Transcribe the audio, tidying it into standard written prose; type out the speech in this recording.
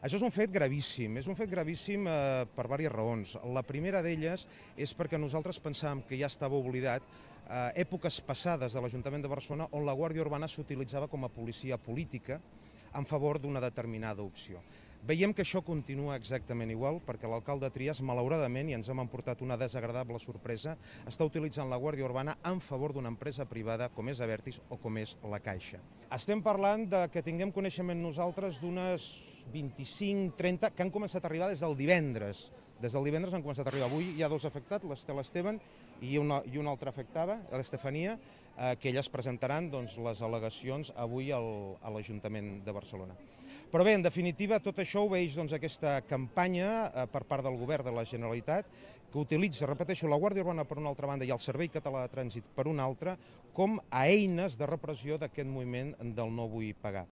Això és un fet gravíssim, per diverses raons. La primera d'elles és perquè nosaltres pensàvem que ja estava oblidat èpoques passades de l'Ajuntament de Barcelona on la Guàrdia Urbana s'utilitzava com a policia política en favor d'una determinada opció. Veiem que això continua exactament igual perquè l'alcalde Trias, malauradament, i ens hem emportat una desagradable sorpresa, està utilitzant la Guàrdia Urbana en favor d'una empresa privada com és Abertis o com és la Caixa. Estem parlant de que tinguem coneixement nosaltres d'unes 25-30 que han començat a arribar des del divendres. Des del divendres han començat a arribar. Avui hi ha dos afectats, l'Estel Esteban i una altra afectada, l'Estefania, que elles presentaran les al·legacions avui a l'Ajuntament de Barcelona. Però bé, en definitiva, tot això obeeix aquesta campanya per part del Govern de la Generalitat que utilitza, repeteixo, la Guàrdia Urbana per una altra banda i el Servei Català de Trànsit per una altra com a eines de repressió d'aquest moviment del no vull pagar.